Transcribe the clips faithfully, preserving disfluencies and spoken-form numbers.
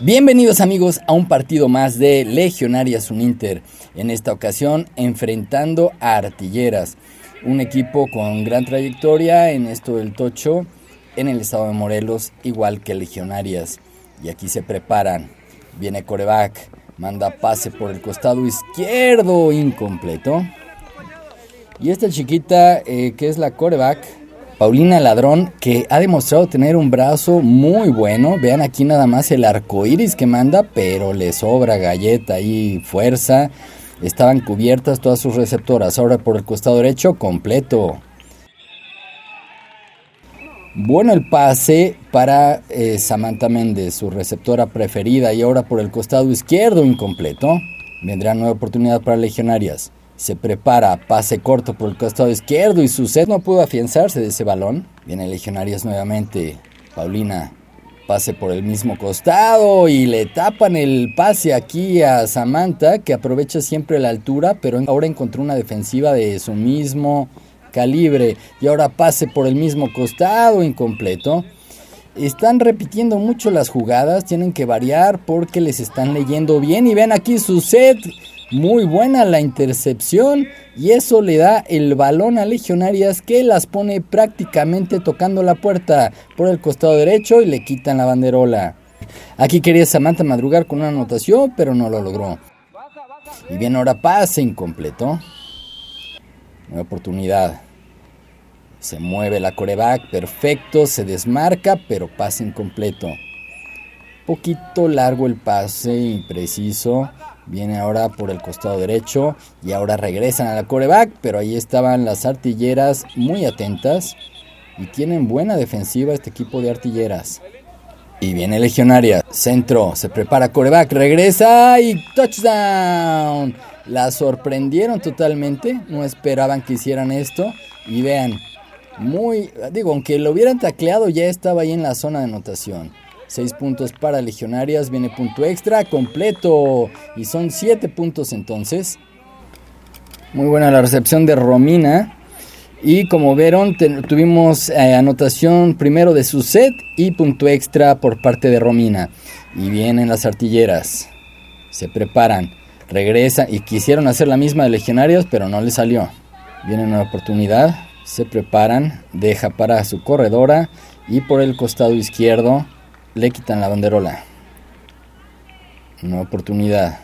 Bienvenidos amigos a un partido más de Legionarias Uninter, en esta ocasión enfrentando a Artilleras, un equipo con gran trayectoria en esto del tocho en el estado de Morelos, igual que Legionarias. Y aquí se preparan, viene coreback, manda pase por el costado izquierdo, incompleto. Y esta chiquita eh, que es la coreback, Paulina Ladrón, que ha demostrado tener un brazo muy bueno. Vean aquí nada más el arco iris que manda, pero le sobra galleta y fuerza. Estaban cubiertas todas sus receptoras. Ahora por el costado derecho, completo. Bueno el pase para eh, Samantha Méndez, su receptora preferida. Y ahora por el costado izquierdo, incompleto. Vendrá nueva oportunidad para Legionarias. Se prepara, pase corto por el costado izquierdo y su set no pudo afianzarse de ese balón. Viene Legionarias nuevamente. Paulina, pase por el mismo costado y le tapan el pase aquí a Samantha, que aprovecha siempre la altura, pero ahora encontró una defensiva de su mismo calibre. Y ahora pase por el mismo costado, incompleto. Están repitiendo mucho las jugadas, tienen que variar porque les están leyendo bien. Y ven aquí su set. Muy buena la intercepción y eso le da el balón a Legionarias, que las pone prácticamente tocando la puerta por el costado derecho y le quitan la banderola. Aquí quería Samantha madrugar con una anotación, pero no lo logró. Y bien, ahora pase incompleto. Nueva oportunidad. Se mueve la coreback, perfecto, se desmarca, pero pase incompleto. Poquito largo el pase, impreciso. Viene ahora por el costado derecho y ahora regresan a la coreback, pero ahí estaban las Artilleras muy atentas y tienen buena defensiva este equipo de Artilleras. Y viene Legionaria, centro, se prepara coreback, regresa y touchdown. La sorprendieron totalmente, no esperaban que hicieran esto y vean, muy, digo, aunque lo hubieran tacleado ya estaba ahí en la zona de anotación. Seis puntos para Legionarias, viene punto extra, completo. Y son siete puntos entonces. Muy buena la recepción de Romina. Y como vieron, te, tuvimos eh, anotación primero de su set y punto extra por parte de Romina. Y vienen las Artilleras. Se preparan, regresan y quisieron hacer la misma de Legionarias, pero no les salió. Viene una oportunidad, se preparan, deja para su corredora y por el costado izquierdo le quitan la banderola. Una oportunidad.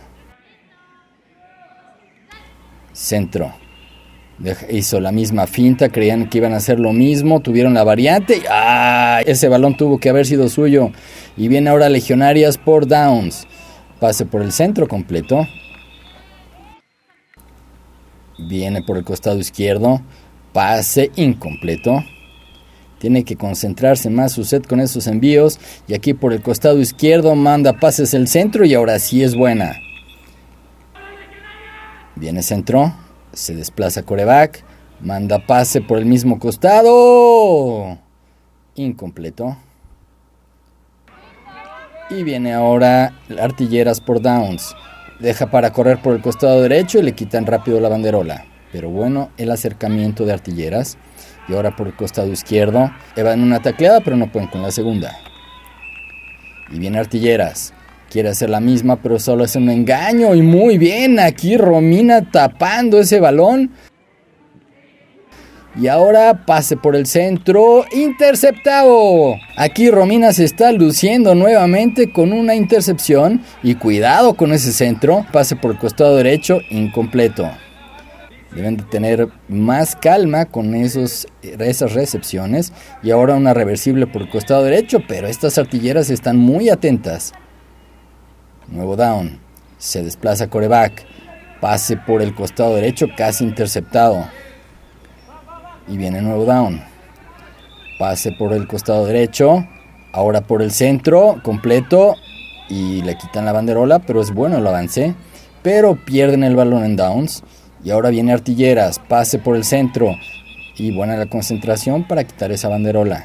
Centro. Deja, hizo la misma finta. Creían que iban a hacer lo mismo. Tuvieron la variante. ¡Ah! Ese balón tuvo que haber sido suyo. Y viene ahora Legionarias por downs. Pase por el centro completo. Viene por el costado izquierdo. Pase incompleto. Tiene que concentrarse más su set con esos envíos. Y aquí por el costado izquierdo manda pases el centro y ahora sí es buena. Viene centro. Se desplaza coreback. Manda pase por el mismo costado. Incompleto. Y viene ahora Artilleras por downs. Deja para correr por el costado derecho y le quitan rápido la banderola. Pero bueno, el acercamiento de Artilleras. Y ahora por el costado izquierdo. Van una tacleada, pero no pueden con la segunda. Y viene Artilleras. Quiere hacer la misma, pero solo es un engaño. Y muy bien, aquí Romina tapando ese balón. Y ahora pase por el centro. ¡Interceptado! Aquí Romina se está luciendo nuevamente con una intercepción. Y cuidado con ese centro. Pase por el costado derecho, incompleto. Deben de tener más calma con esos, esas recepciones. Y ahora una reversible por el costado derecho. Pero estas Artilleras están muy atentas. Nuevo down. Se desplaza coreback. Pase por el costado derecho, casi interceptado. Y viene nuevo down. Pase por el costado derecho. Ahora por el centro, completo. Y le quitan la banderola, pero es bueno el avance. Pero pierden el balón en downs. Y ahora viene Artilleras, pase por el centro. Y buena la concentración para quitar esa banderola.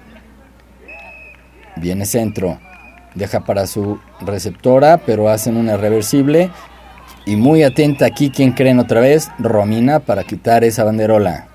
Viene centro. Deja para su receptora, pero hacen una reversible. Y muy atenta aquí, ¿quién creen otra vez? Romina, para quitar esa banderola.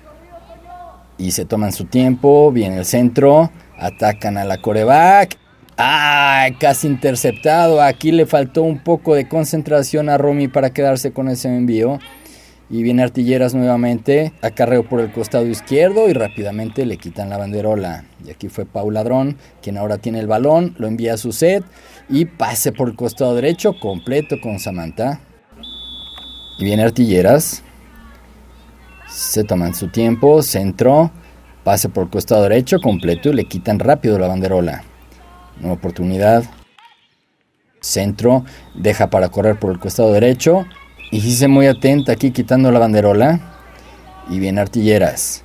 Y se toman su tiempo, viene el centro. Atacan a la coreback. ¡Ah! Casi interceptado. Aquí le faltó un poco de concentración a Romy para quedarse con ese envío. Y viene Artilleras nuevamente, acarreo por el costado izquierdo y rápidamente le quitan la banderola. Y aquí fue Pau Ladrón, quien ahora tiene el balón, lo envía a su set y pase por el costado derecho, completo con Samantha. Y viene Artilleras, se toman su tiempo, centro, pase por el costado derecho, completo y le quitan rápido la banderola. Nueva oportunidad, centro, deja para correr por el costado derecho. Y hice muy atenta aquí quitando la banderola. Y viene Artilleras.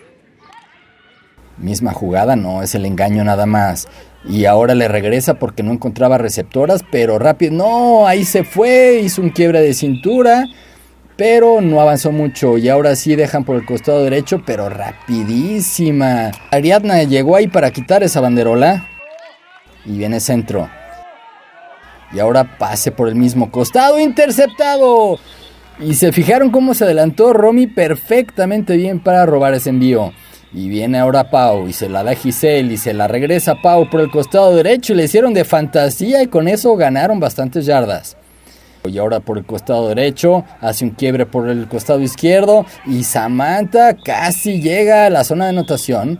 Misma jugada, no es el engaño nada más. Y ahora le regresa porque no encontraba receptoras, pero rápido. No, ahí se fue, hizo un quiebre de cintura, pero no avanzó mucho. Y ahora sí dejan por el costado derecho, pero rapidísima. Ariadna llegó ahí para quitar esa banderola. Y viene centro. Y ahora pase por el mismo costado, interceptado. Y se fijaron cómo se adelantó Romy perfectamente bien para robar ese envío. Y viene ahora Pau y se la da Giselle y se la regresa Pau por el costado derecho y le hicieron de fantasía y con eso ganaron bastantes yardas. Y ahora por el costado derecho hace un quiebre por el costado izquierdo y Samantha casi llega a la zona de anotación.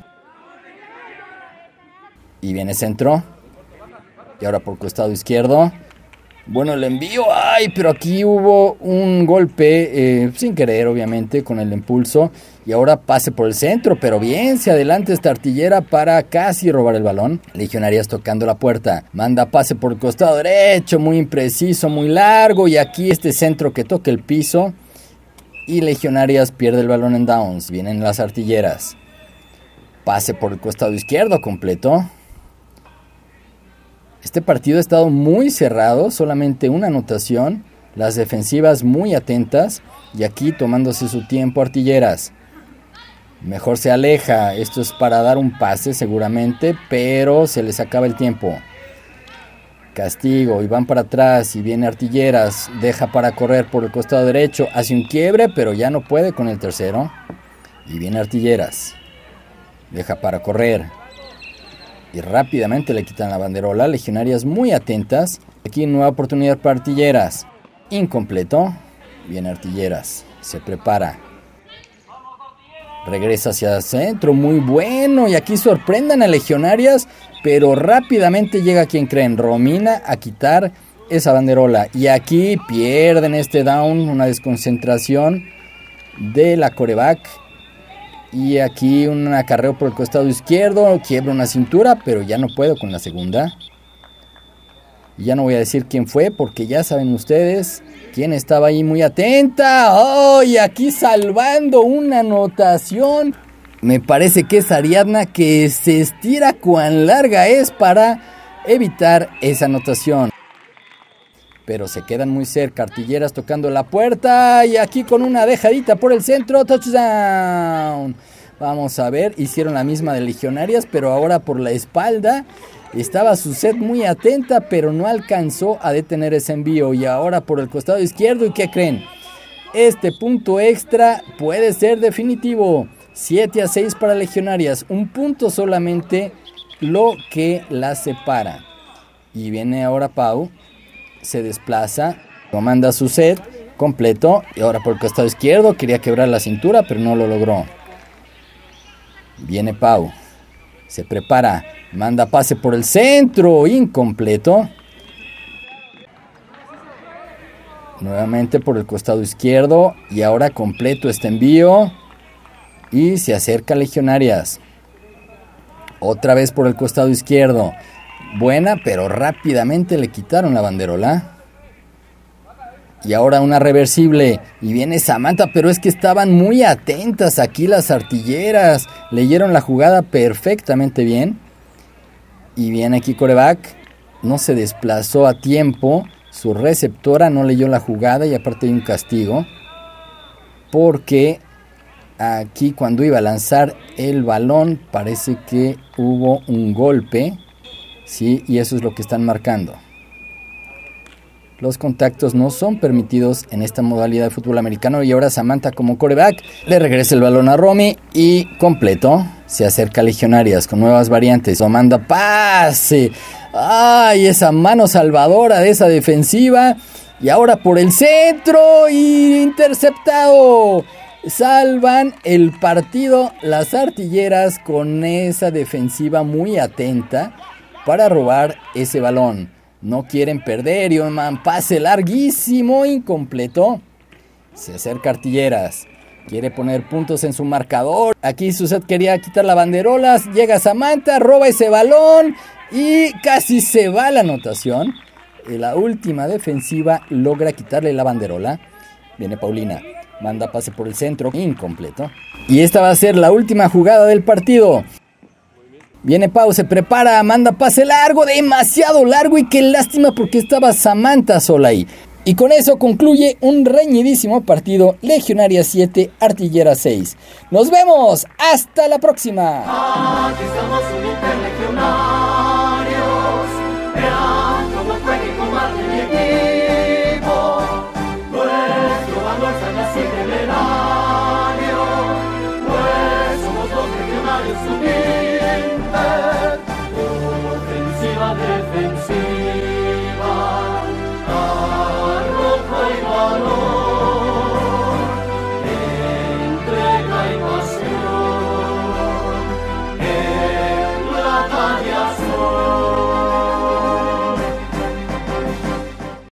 Y viene centro. Y ahora por costado izquierdo. Bueno, el envío. ¡Ay! Pero aquí hubo un golpe. Eh, sin querer, obviamente, con el impulso. Y ahora pase por el centro. Pero bien, se adelanta esta artillera para casi robar el balón. Legionarias tocando la puerta. Manda pase por el costado derecho. Muy impreciso, muy largo. Y aquí este centro que toca el piso. Y Legionarias pierde el balón en downs. Vienen las artilleras. Pase por el costado izquierdo completo. Este partido ha estado muy cerrado, solamente una anotación, las defensivas muy atentas y aquí tomándose su tiempo Artilleras. Mejor se aleja, esto es para dar un pase seguramente, pero se les acaba el tiempo. Castigo y van para atrás y viene Artilleras, deja para correr por el costado derecho, hace un quiebre pero ya no puede con el tercero. Y viene Artilleras, deja para correr. Y rápidamente le quitan la banderola. Legionarias muy atentas. Aquí nueva oportunidad para Artilleras. Incompleto. Viene Artilleras. Se prepara. Regresa hacia el centro. Muy bueno. Y aquí sorprendan a Legionarias. Pero rápidamente llega quien creen. Romina a quitar esa banderola. Y aquí pierden este down. Una desconcentración de la coreback. Y aquí un acarreo por el costado izquierdo, quiebra una cintura, pero ya no puedo con la segunda. Y ya no voy a decir quién fue, porque ya saben ustedes quién estaba ahí muy atenta. ¡Oh! Y aquí salvando una anotación. Me parece que es Ariadna que se estira cuán larga es para evitar esa anotación. Pero se quedan muy cerca, Artilleras tocando la puerta y aquí con una dejadita por el centro, touchdown. Vamos a ver, hicieron la misma de Legionarias, pero ahora por la espalda. Estaba su set muy atenta, pero no alcanzó a detener ese envío. Y ahora por el costado izquierdo, ¿y qué creen? Este punto extra puede ser definitivo. siete a seis para Legionarias, un punto solamente lo que las separa. Y viene ahora Pau. Se desplaza, comanda su set completo y ahora por el costado izquierdo quería quebrar la cintura pero no lo logró. Viene Pau, se prepara, manda pase por el centro, incompleto. Nuevamente por el costado izquierdo y ahora completo este envío y se acerca Legionarias. Otra vez por el costado izquierdo. Buena, pero rápidamente le quitaron la banderola. Y ahora una reversible. Y viene Samantha, pero es que estaban muy atentas aquí las artilleras. Leyeron la jugada perfectamente bien. Y viene aquí coreback. No se desplazó a tiempo. Su receptora no leyó la jugada y aparte hay un castigo. Porque aquí cuando iba a lanzar el balón parece que hubo un golpe. Sí, y eso es lo que están marcando. Los contactos no son permitidos en esta modalidad de fútbol americano. Y ahora Samantha como quarterback le regresa el balón a Romy y completo. Se acerca a Legionarias con nuevas variantes. O manda pase. ¡Ay! Esa mano salvadora de esa defensiva. Y ahora por el centro. Y interceptado. Salvan el partido las artilleras con esa defensiva muy atenta para robar ese balón. No quieren perder. Y un pase larguísimo, incompleto. Se acerca Artilleras. Quiere poner puntos en su marcador. Aquí Suset quería quitar la banderola. Llega Samantha, roba ese balón. Y casi se va la anotación. La última defensiva logra quitarle la banderola. Viene Paulina. Manda pase por el centro. Incompleto. Y esta va a ser la última jugada del partido. Viene Pau, se prepara, manda pase largo, demasiado largo. Y qué lástima porque estaba Samantha sola ahí. Y con eso concluye un reñidísimo partido. Legionaria siete, Artillera seis. Nos vemos, hasta la próxima.